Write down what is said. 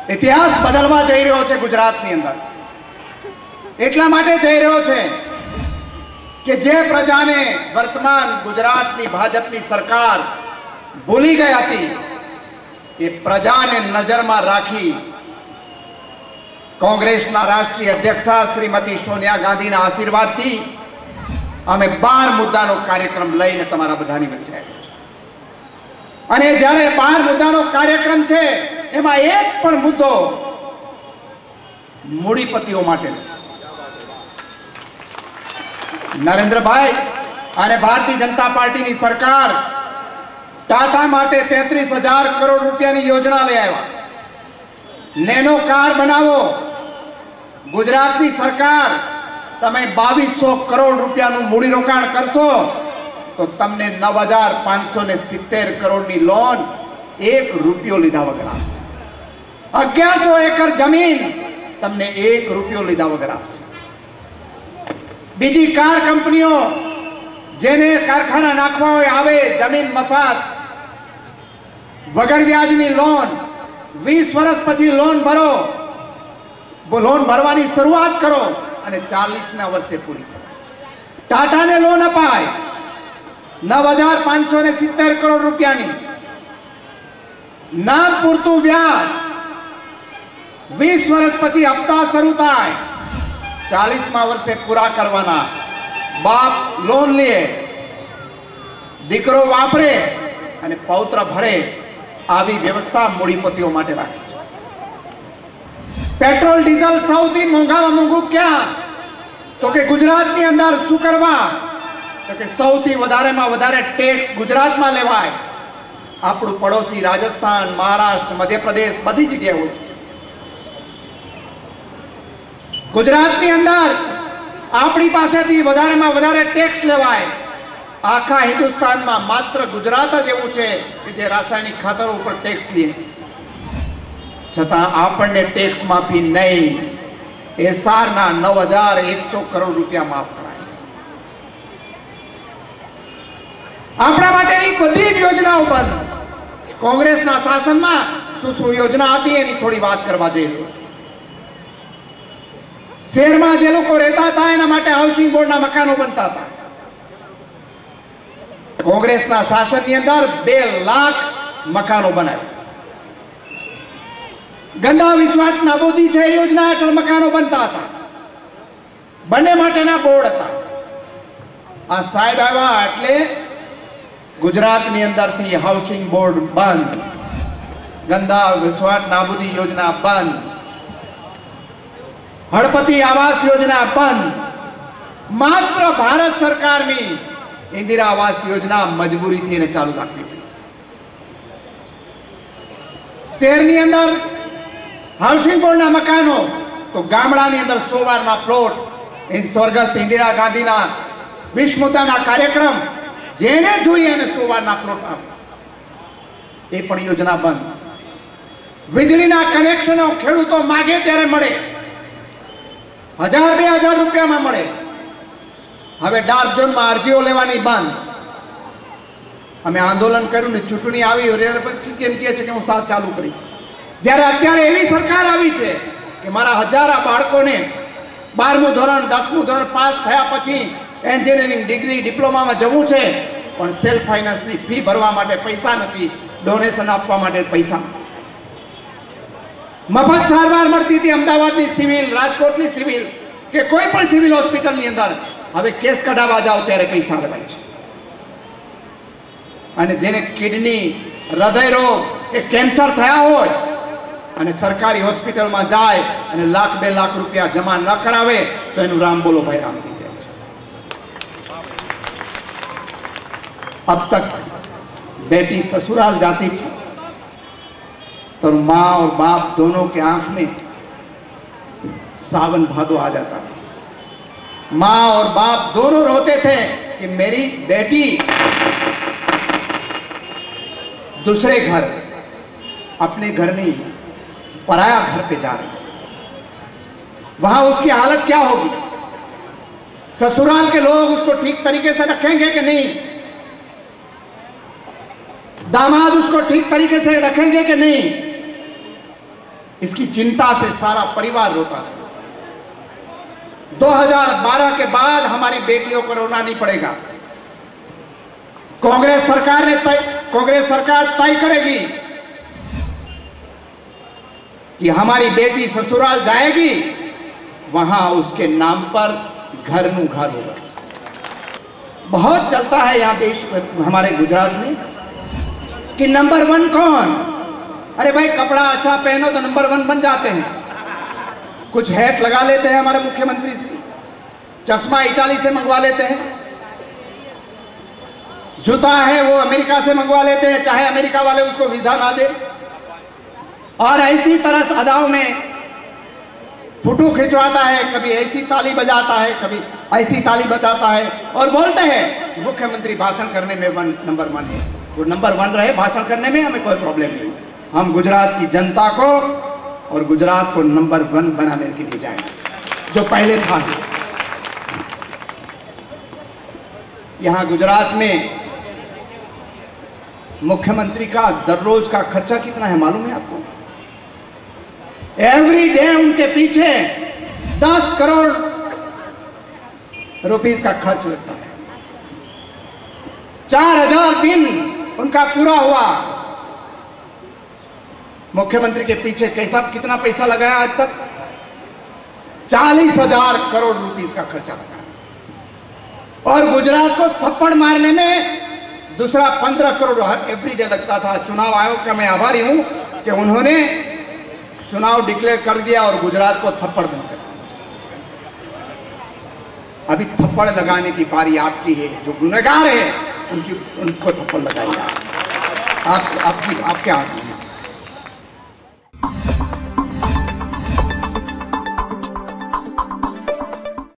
ઇતિહાસ બદલવા જઈ રહ્યો છે ગુજરાતની અંદર। એટલા માટે જઈ રહ્યો છે કે જે પ્રજાને વર્તમાન ગુજરાતની ભાજપની સરકાર ભૂલી ગઈ હતી એ પ્રજાને નજરમાં રાખી કોંગ્રેસના રાષ્ટ્રીય અધ્યક્ષા શ્રીમતી સોનિયા ગાંધીના આશીર્વાદથી અમે 12 મુદ્દાનો કાર્યક્રમ લઈને તમારા બધાની વચ્ચે આવ્યા છે। અને જ્યારે 12 મુદ્દાનો કાર્યક્રમ છે એમાં એક પણ મુદ્દો મૂડીપતિઓ માટે નરેન્દ્રભાઈ અને ભારતીય જનતા પાર્ટીની સરકાર टाटा माटे 33,000 करोड़ रुपया की योजना ले आया। नैनो कार बनावो। गुजरात की सरकार तमे 2200 करोड़ रुपया मूडी रोकाण करशो तो तमने 9,570 करोड़ की लोन 1 रुपयो लीधा वगर आपसे। 1100 एकड़ जमीन तमने 1 रुपयो लीधा वगर आपसे। बीजी कार कंपनीओ जेने कारखाना नाखवा होय आवे जमीन मफत वगर व्याजनी लोन 20 वर्ष पछी लोन भरो। वो लोन भरवानी शुरुआत करो અને 40મા વર્ષે પૂરી કરો। टाटा ने लोन अपाय 9,570 करोड़ रुपयानी नाम पूरतुं व्याज 20 वर्ष पछी हप्ता शुरू थाय 40મા વર્ષે पूरा करवाना। बाप लोन ले दीकरो वापरे અને પૌત્ર ભરે આવી વ્યવસ્થા મૂડીપતિઓ માટે રાખી છે। પેટ્રોલ ડીઝલ સૌથી મોંઘામાં મોંઘું ક્યાં તો કે ગુજરાતની અંદર શું કરવા તો કે સૌથી વધારેમાં વધારે ટેક્સ ગુજરાતમાં લેવાય। આપણું પડોશી રાજસ્થાન મહારાષ્ટ્ર મધ્યપ્રદેશ બધી જગ્યાએ હોય છે। ગુજરાતની અંદર આપણી પાસેથી વધારેમાં વધારે ટેક્સ લેવાય। आखा हिंदुस्तान में मात्र गुजरात ज एवुं छे कि जे रासायनिक खातरो पर टेक्स लिए छतां आपणे टेक्स माफी नहीं। एसारना 9,100 करोड़ रुपया माफ कराय। आपणा माटेनी बधी ज योजनाओ बंध। कोंग्रेसना शासनमां शुं योजना हती एनी थोड़ी बात करवा जई रह्यो छुं। शहेरमां जे लोको रहेता हता एना माटे हाउसिंग बोर्डना मकानो बनता हता। कांग्रेसना शासननी अंदर 2 लाख मकानों बनाया। गंदा विस्वाट नाबूदी छे योजना हेठळ मकानों बनता था। बने माटेना बोर्ड हता। आ साहेब आव्या एटले गुजरातनी अंदरथी हाउसिंग बोर्ड बंद। गंदा विस्वाट नाबूदी योजना बंद। हड़पति आवास योजना बंद। मात्र भारत सरकारनी इंदिरा आवास योजना मजबूरी थी चालू रखी। शहर अंदर हाउसिंग बोर्ड ना मकानों तो गामड़ा अंदर 100 वारना प्लॉट स्वर्गस्थ इंदिरा गांधी ना विश्वमुद्दा कार्यक्रम जेने जोईए 100 वारना प्लॉट ए पण योजना बंद। वीजળી ना कनेक्शनों खेडूतो मागे त्यारे मळे 1,000-2,000 रुपया में मळे। हवे डार्क जोन में अरजीओ लेवानी बंद। अमे आंदोलन कर्युं ने चूंटणी आवी पछी केम कहे छे के हुं साथ चालू करीश। ज्यारे अत्यारे एवी सरकार आवी छे के मारा हजारा बाळकोने 12मुं धोरण 10मुं धोरण पास थया पछी एन्जिनियरिंग डिग्री डिप्लोमा में जवुं छे पण सेल्फ फाइनांस नी फी भरवा माटे पैसा नथी। डोनेशन आपवा माटे पैसा। मफत सारवार मळती हती अमदावादनी सिविल राजकोटनी सिविल के कोई पण सिविल होस्पिटलनी अंदर हवे केस कढावा जाओ त्यारे पैसा लेवाय छे। अने जेने किडनी हृदय रोग के कैंसर थया होय अने सरकारी होस्पिटल में जाए अने 1,00,000-2 लाख रुपया जमा न करावे तो एनु राम बोलो भाई राम थी जाए। अब तक बेटी ससुराल जाती थी तो माँ और बाप दोनों के आंख में सावन भादो आ जाता था। माँ और बाप दोनों रोते थे कि मेरी बेटी दूसरे घर अपने घर नहीं पराया घर पे जा रही। वहां उसकी हालत क्या होगी? ससुराल के लोग उसको ठीक तरीके से रखेंगे कि नहीं? दामाद उसको ठीक तरीके से रखेंगे कि नहीं? इसकी चिंता से सारा परिवार रोता है। 2012 के बाद हमारी बेटियों को रोना नहीं पड़ेगा। कांग्रेस सरकार तय करेगी कि हमारी बेटी ससुराल जाएगी, वहां उसके नाम पर घर नु घर होगा। बहुत चलता है यहां देश हमारे गुजरात में कि नंबर 1 कौन? अरे भाई, कपड़ा अच्छा पहनो तो नंबर 1 बन जाते हैं। कुछ हैट लगा लेते हैं हमारे मुख्यमंत्री से, चश्मा इटाली से मंगवा लेते हैं, जूता है वो अमेरिका से मंगवा लेते हैं, चाहे अमेरिका वाले उसको वीजा ना दे, और ऐसी तरह अदाओं में फोटो खिंचवाता है, कभी ऐसी ताली बजाता है, कभी ऐसी ताली बजाता है, और बोलते हैं मुख्यमंत्री भाषण करने में नंबर 1 है। वो नंबर 1 रहे भाषण करने में, हमें कोई प्रॉब्लम नहीं। हम गुजरात की जनता को और गुजरात को नंबर 1 बनाने के लिए जाएंगे, जो पहले था। यहां गुजरात में मुख्यमंत्री का दररोज का खर्चा कितना है मालूम है आपको? एवरी डे उनके पीछे 10 करोड़ रुपीस का खर्च लगता है। 4000 दिन उनका पूरा हुआ। मुख्यमंत्री के पीछे कितना पैसा लगाया आज तक? 40,000 करोड़ रुपीस का खर्चा लगा। और गुजरात को थप्पड़ मारने में दूसरा 15 करोड़ हर एवरीडे लगता था। चुनाव आयोग का मैं आभारी हूं कि उन्होंने चुनाव डिक्लेयर कर दिया और गुजरात को थप्पड़ बंद कर दिया। अभी थप्पड़ लगाने की बारी आपकी है। जो गुनहगार है उनको थप्पड़ लगाइए। आपके हाथ में।